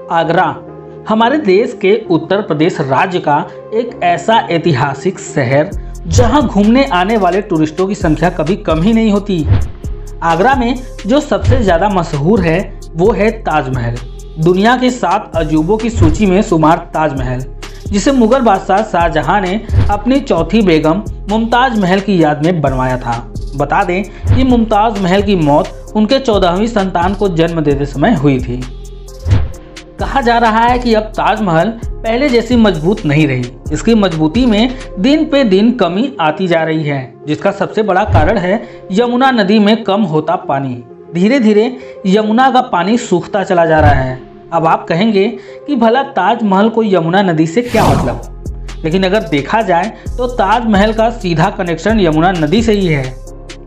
आगरा हमारे देश के उत्तर प्रदेश राज्य का एक ऐसा ऐतिहासिक शहर जहां घूमने आने वाले टूरिस्टों की संख्या कभी कम ही नहीं होती। आगरा में जो सबसे ज़्यादा मशहूर है वो है ताजमहल। दुनिया के 7 अजूबों की सूची में शुमार ताजमहल, जिसे मुगल बादशाह शाहजहां ने अपनी चौथी बेगम मुमताज़ महल की याद में बनवाया था। बता दें कि मुमताज़ महल की मौत उनके 14वीं संतान को जन्म देते समय हुई थी। कहा जा रहा है कि अब ताजमहल पहले जैसी मजबूत नहीं रही। इसकी मजबूती में दिन पे दिन कमी आती जा रही है, जिसका सबसे बड़ा कारण है यमुना नदी में कम होता पानी। धीरे धीरे यमुना का पानी सूखता चला जा रहा है। अब आप कहेंगे कि भला ताजमहल को यमुना नदी से क्या मतलब, लेकिन अगर देखा जाए तो ताजमहल का सीधा कनेक्शन यमुना नदी से ही है।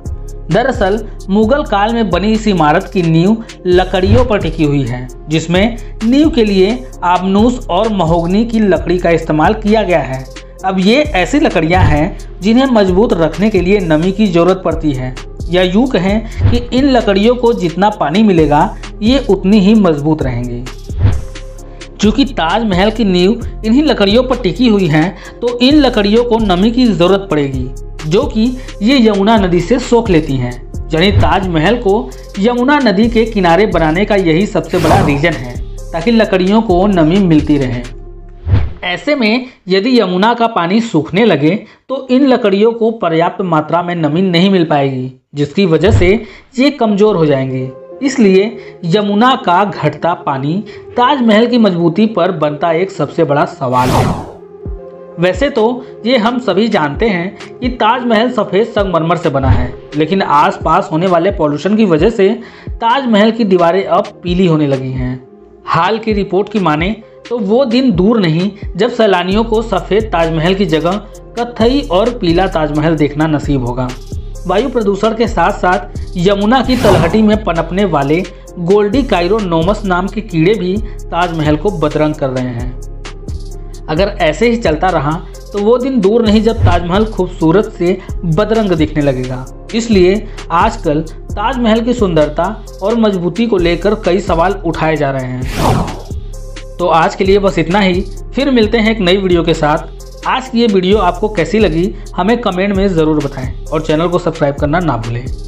दरअसल मुगल काल में बनी इस इमारत की नींव लकड़ियों पर टिकी हुई है, जिसमें नींव के लिए आबनूस और महोगनी की लकड़ी का इस्तेमाल किया गया है। अब ये ऐसी लकड़ियां हैं जिन्हें मजबूत रखने के लिए नमी की जरूरत पड़ती है, या यूँ कहें कि इन लकड़ियों को जितना पानी मिलेगा ये उतनी ही मजबूत रहेंगी। चूँकि ताजमहल की नींव इन्हीं लकड़ियों पर टिकी हुई है, तो इन लकड़ियों को नमी की ज़रूरत पड़ेगी, जो कि ये यमुना नदी से सोख लेती हैं। यानी ताजमहल को यमुना नदी के किनारे बनाने का यही सबसे बड़ा रीज़न है, ताकि लकड़ियों को नमी मिलती रहे। ऐसे में यदि यमुना का पानी सूखने लगे तो इन लकड़ियों को पर्याप्त मात्रा में नमी नहीं मिल पाएगी, जिसकी वजह से ये कमज़ोर हो जाएंगी। इसलिए यमुना का घटता पानी ताजमहल की मजबूती पर बनता एक सबसे बड़ा सवाल है। वैसे तो ये हम सभी जानते हैं कि ताजमहल सफ़ेद संगमरमर से बना है, लेकिन आसपास होने वाले पॉल्यूशन की वजह से ताजमहल की दीवारें अब पीली होने लगी हैं। हाल की रिपोर्ट की माने तो वो दिन दूर नहीं जब सैलानियों को सफ़ेद ताजमहल की जगह कत्थई और पीला ताजमहल देखना नसीब होगा। वायु प्रदूषण के साथ साथ यमुना की तलहटी में पनपने वाले गोल्डीकाइरोनोमस नाम के कीड़े भी ताजमहल को बदरंग कर रहे हैं। अगर ऐसे ही चलता रहा तो वो दिन दूर नहीं जब ताजमहल खूबसूरत से बदरंग दिखने लगेगा। इसलिए आजकल ताजमहल की सुंदरता और मजबूती को लेकर कई सवाल उठाए जा रहे हैं। तो आज के लिए बस इतना ही, फिर मिलते हैं एक नई वीडियो के साथ। आज की ये वीडियो आपको कैसी लगी हमें कमेंट में ज़रूर बताएं और चैनल को सब्सक्राइब करना ना भूलें।